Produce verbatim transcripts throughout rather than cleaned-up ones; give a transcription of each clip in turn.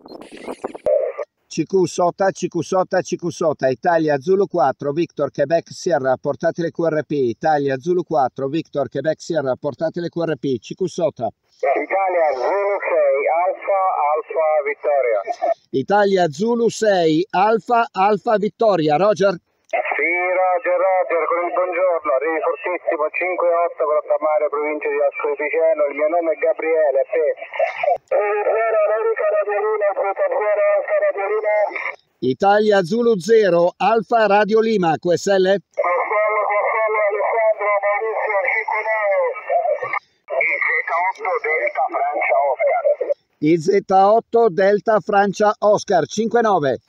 C Q Sota, C Q Sota, C Q Sota, Italia Zulu quattro, Victor Quebec Sierra, portatele Q R P, Italia Zulu quattro, Victor Quebec Sierra, portatele Q R P, C Q Sota. Italia Zulu sei, Alfa, Alfa Vittoria. Italia Zulu sei, Alfa, Alfa Vittoria, Roger. Sì, Roger, Roger, con il buongiorno, arrivi fortissimo, cinque otto, Grotta Mare, provincia di Ascoli Piceno, il mio nome è Gabriele, a te. Italia Zulu zero, Alfa Radio Lima, Q S L? I Z otto Delta Francia Oscar, cinque nove.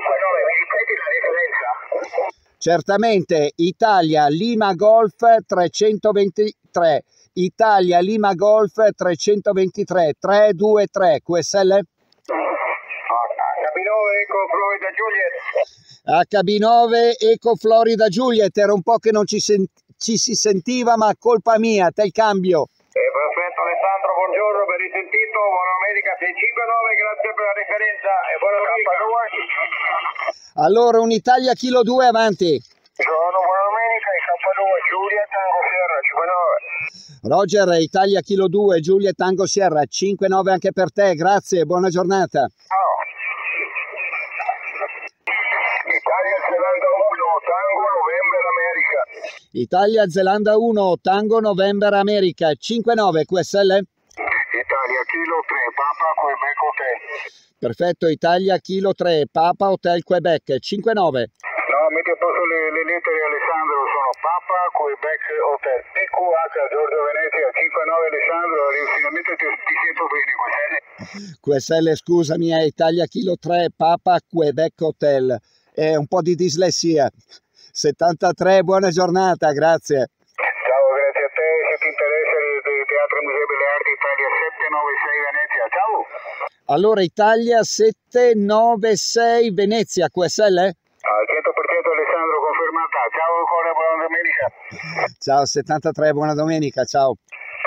Certamente, Italia Lima Golf trecentoventitré, Italia Lima Golf trecentoventitré, tre due tre, Q S L? H B nove Eco Florida Juliet. H B nove Eco Florida Juliet, era un po' che non ci, sen- ci si sentiva, ma colpa mia, te il cambio. Eh, perfetto Alessandro, buongiorno, ben risentito, buona domenica, sei cinque nove, grazie per la referenza e buona domenica. Allora, un'Italia Kilo due avanti. Buongiorno, buona domenica, K due, Giulia Tango Sierra, cinque nove. Roger, Italia Kilo due, Giulia Tango Sierra, cinque nove anche per te, grazie, buona giornata. Ciao. Italia Zelanda uno, Tango November America. Italia Zelanda uno, Tango November America, cinque nove, Q S L? Italia Kilo tre, Papa Quebec Hotel. Perfetto, Italia Kilo tre, Papa Hotel Quebec, cinque nove. No, metti a posto le, le lettere Alessandro, sono Papa Quebec Hotel. P Q H Giorgio Venezia, cinque nove Alessandro, finalmente ti, ti sento bene, Q S L? Q S L, scusami, è Italia Kilo tre, Papa Quebec Hotel. È un po' di dislessia. settantatré, buona giornata, grazie. Ciao, grazie a te, se ti interessa il Teatro Museo delle Arti Italia sette nove sei Venezia, ciao. Allora, Italia sette nove sei Venezia, Q S L? Al cento per cento Alessandro, confermata, ciao ancora, buona domenica. Ciao, settantatré, buona domenica, ciao.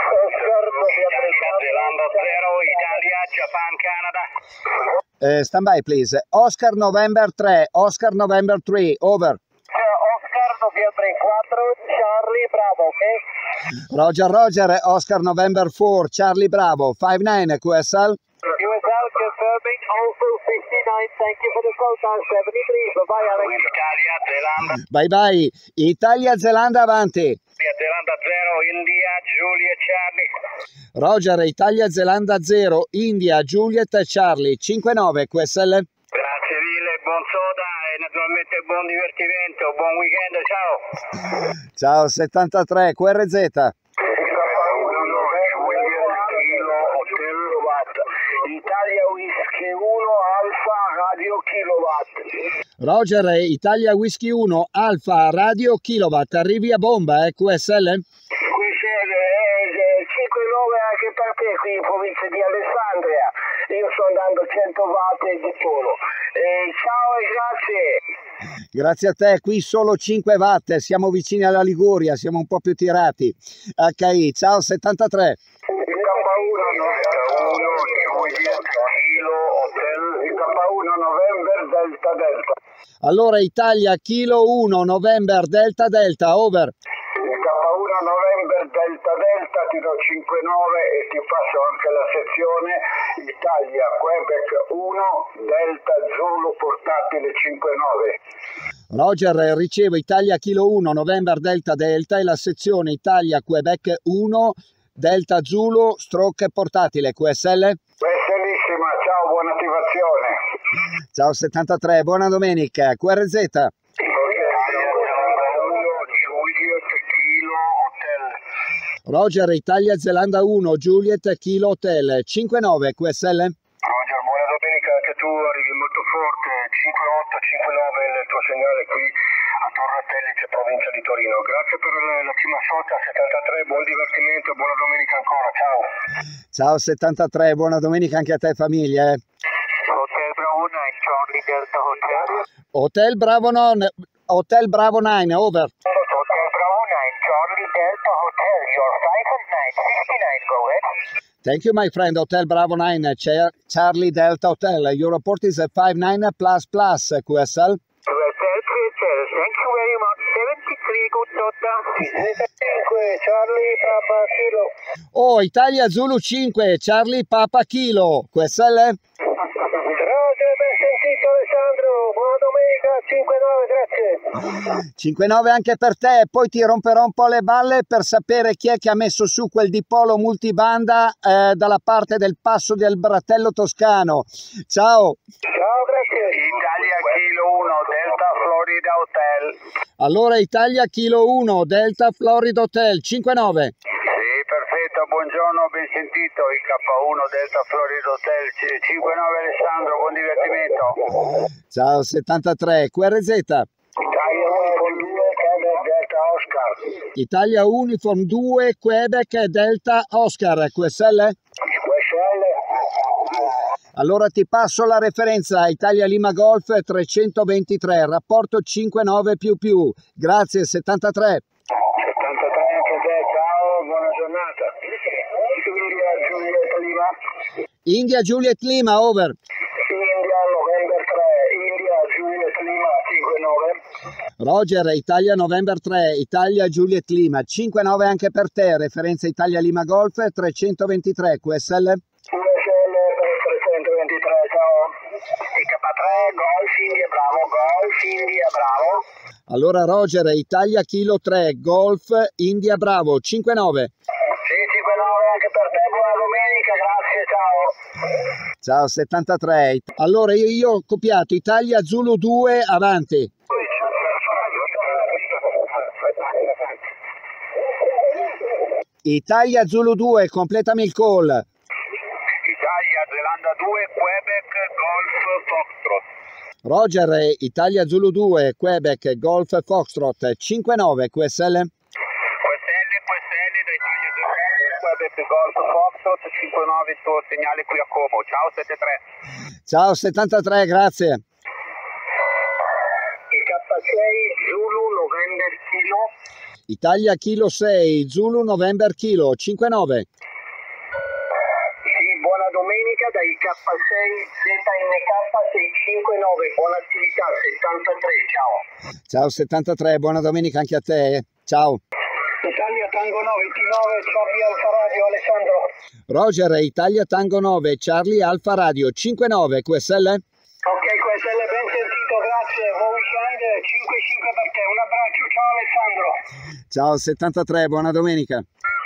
Zelanda zero, Italia, Japan, Canada. Uh, stand by, please. Oscar November tre, Oscar November tre, over. Oscar November quattro, Charlie Bravo, ok? Roger, Roger, Oscar November four, Charlie Bravo, five nine, Q S L. U S L confirming, also fifty-nine, thank you for the photo, seventy-three, bye-bye Alex. Italia, Zelanda. Bye bye. Italia, Zelanda avanti. Zelanda zero, India, Juliet, Charlie. Roger, Italia, Zelanda zero, India, Juliet, Charlie, cinque nove, Q S L. Grazie mille, buon soda e naturalmente buon divertimento, buon weekend, ciao. Ciao, settantatré, Q R Z. Italia Whisky uno, Alfa Radio Kilowatt. Roger, Italia Whisky uno, Alfa Radio Kilowatt, arrivi a bomba, eh, Q S L? Qui c'è eh, cinque nove anche per te qui in provincia di Alessandria. Io sto andando cento watt di solo. Eh, ciao e grazie. Grazie a te, qui solo cinque watt, siamo vicini alla Liguria, siamo un po' più tirati. H I, ciao settantatré. K uno November Delta Delta. Allora Italia Kilo uno November Delta Delta, over. K uno November Delta Delta, ti do cinque nove e ti passo anche la sezione Italia Quebec uno Delta Zulu portatile cinque nove. Roger, ricevo Italia Kilo uno November Delta Delta e la sezione Italia Quebec uno Delta Zulu stroke portatile, Q S L? Bellissima, ciao, buona attivazione. Ciao settantatré, buona domenica, Q R Z. Roger, Italia Zelanda uno, Juliet Kilo Hotel, cinque nove, Q S L? Roger, buona domenica, anche tu arrivi molto forte, cinque otto cinque nove il tuo segnale qui a Torre Pellice, provincia di Torino. Grazie per la prima sota, settantatré, buon divertimento, buona domenica ancora, ciao. Ciao settantatré, buona domenica anche a te famiglia. Eh. Hotel Bravo nine, Charlie Delta Hotel. Hotel Bravo nine, Hotel Bravo nine, over. Hotel Bravo nine, Charlie Delta Hotel, your flight at nine fifty-nine, go ahead. Thank you, my friend. Hotel Bravo nine, Char- Charlie Delta Hotel. Your report is a five nine plus plus, Q S L. Thank you very much. seventy-three, good daughter. cinque, Charlie Papa Kilo. Oh, Italia Zulu cinque, Charlie Papa Kilo, Q S L. Roger, ben sentito Alessandro. Buona domenica, cinque nove, grazie. cinque nove anche per te, poi ti romperò un po' le balle per sapere chi è che ha messo su quel dipolo multibanda eh, dalla parte del passo del Bratello Toscano. Ciao. Ciao, grazie. Italia Kilo uno, Delta Florida Hotel. Allora Italia Kilo uno, Delta Florida Hotel, cinque nove. Sì, perfetto, buongiorno, ben sentito. Il K uno, Delta Florida Hotel, cinque nove Alessandro, buon divertimento. Ciao settantatré, Q R Z. Italia Uniform due, Quebec Delta Oscar. Italia Uniform due, Quebec Delta Oscar, Q S L. Q S L. Allora ti passo la referenza Italia Lima Golf trecentoventitré, rapporto cinque nove più più. Grazie settantatré. settantatré anche te, ciao, buona giornata. India Juliet Lima. India Juliet Lima, over. India November tre, India Juliet Lima cinque nove. Roger, Italia November tre, Italia Juliet Lima, cinque nove anche per te, referenza Italia Lima Golf trecentoventitré, Q S L. Q S L per trecentoventitré, ciao. I K tre, Golf India Bravo, Golf India Bravo. Allora Roger, Italia Kilo tre, Golf India Bravo, cinque nove. Sì, cinque nove anche per te, buona domenica, grazie, ciao. Ciao settantatré. Allora io, io ho copiato Italia Zulu due, avanti. Italia Zulu due, completami il call. Italia Zelanda due, Quebec Golf Foxtrot. Roger, Italia Zulu due, Quebec Golf Foxtrot, cinque nove Q S L. Q S L, Q S L da Italia due, Quebec Golf Foxtrot, cinque nove il tuo segnale qui a Como. Ciao settantatré. Ciao settantatré, grazie. I K sei Zulu November Kilo. Italia Kilo sei, Zulu November Kilo, cinque nove. Sì, buona domenica dai K sei Z N K sei cinque nove, buona attività settantatré, ciao. Ciao settantatré, buona domenica anche a te. Ciao. Italia Tango nove, T nove, Charlie Alfa Radio, Alessandro. Roger, Italia Tango nove, Charlie Alfa Radio, cinque nove Q S L. Ok, Q S L, ben sentito, grazie, buon weekend, cinque cinque per te, un abbraccio, ciao Alessandro. Ciao settantatré, buona domenica.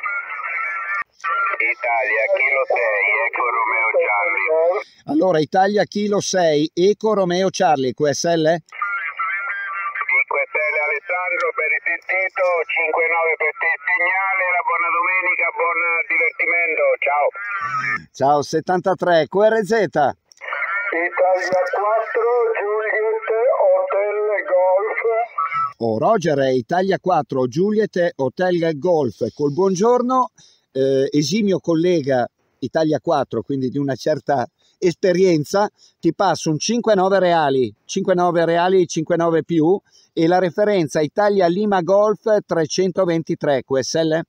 Italia Kilo sei, Eco Romeo Charlie. Allora Italia Kilo sei, Eco Romeo Charlie, Q S L. Q S L Alessandro, ben risentito, cinque nove per te, segnale, la buona domenica, buon divertimento, ciao. Ciao settantatré, Q R Z. Italia quattro, Juliet Hotel Golf. Oh, Roger, Italia quattro, Juliet Hotel Golf, col buongiorno, eh, esimio collega Italia quattro, quindi di una certa esperienza, ti passo un cinque nove reali, cinque nove reali, cinque nove più, e la referenza Italia Lima Golf trecentoventitré, Q S L.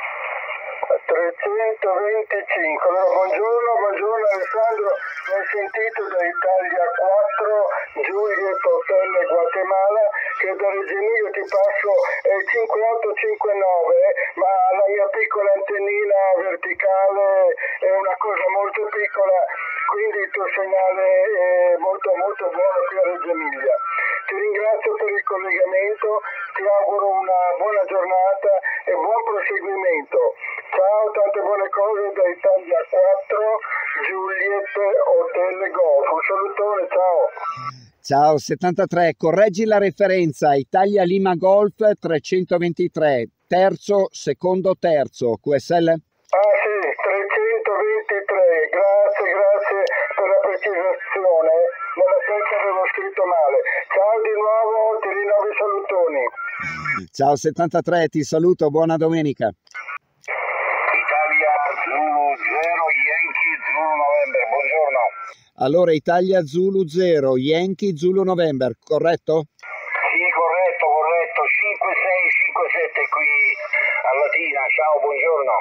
trecentoventicinque, allora, buongiorno, buongiorno Alessandro, ben sentito da Italia quattro, Juliet Hotel Guatemala, che da Reggio Emilia ti passo eh, cinquantotto cinquantanove, ma la mia piccola antennina verticale è una cosa molto piccola, quindi il tuo segnale è molto molto buono qui a Reggio Emilia. Ti ringrazio per il collegamento, ti auguro una buona giornata e buon proseguimento. Ciao, tante buone cose da Italia quattro, Juliet Hotel Golf. Un salutone, ciao. Ciao settantatré, correggi la referenza Italia Lima Golf trecentoventitré, terzo, secondo terzo, Q S L. Ah sì, trecentoventitré, grazie, grazie per la precisazione, nella testa avevo scritto male. Ciao di nuovo, ti rinnovo i salutoni. Ciao settantatré, ti saluto, buona domenica. Italia Zulu zero, Yankee Zulu November, buongiorno. Allora Italia Zulu zero, Yankee Zulu November, corretto? Sì, corretto, corretto, cinque sei cinque sette qui alla T Cina, ciao, buongiorno.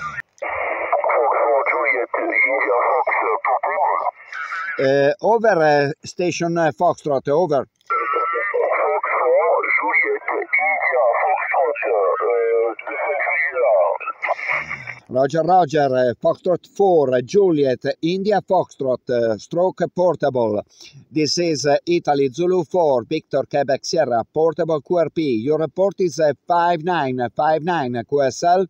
Uh, over uh, station uh, Foxtrot, over. Roger, Roger, uh, Foxtrot four, Juliet, India Foxtrot, uh, stroke portable. This is uh, Italy Zulu four, Victor Quebec Sierra, portable Q R P. Your report is uh, five nine five nine Q S L.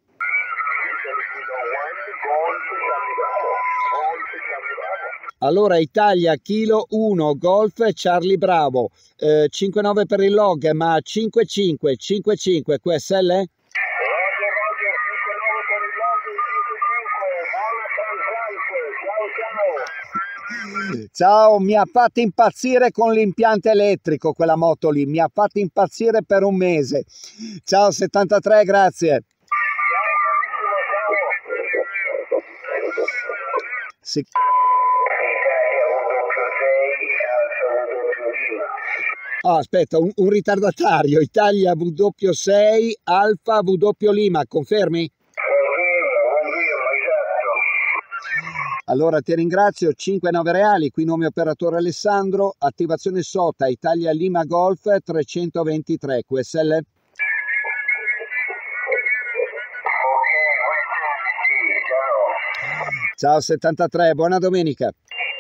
Allora, Italia, Kilo uno, Golf, Charlie Bravo, eh, cinque nove per il log, ma cinque cinque, cinque cinque Q S L? Roger, Roger, cinque nove per il log, cinque cinque, buona Translife, ciao ciao. Ciao, mi ha fatto impazzire con l'impianto elettrico quella moto lì, mi ha fatto impazzire per un mese. Ciao settantatré, grazie. Sì. Oh, aspetta, un, un ritardatario, Italia W sei, Alfa W Lima, confermi? Allora ti ringrazio, cinque nove reali, qui nome operatore Alessandro, attivazione S O T A, Italia Lima Golf trecentoventitré, Q S L? Ciao settantatré, buona domenica.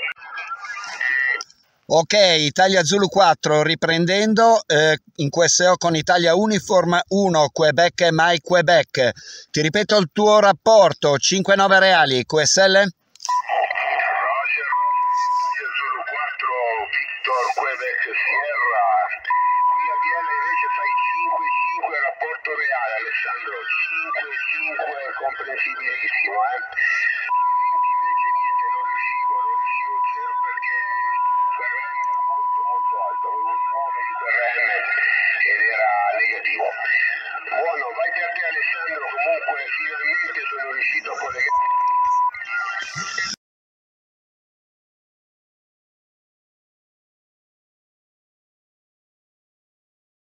Ok, Italia Zulu quattro, riprendendo eh, in Q S O con Italia Uniform uno, Quebec My Quebec. Ti ripeto il tuo rapporto, cinque nove reali, Q S L? Roger, Italia Zulu quattro, Victor Quebec Sierra. Qui a Biella invece fai cinque cinque rapporto reale, Alessandro, cinque cinque comprensibilissimo, eh.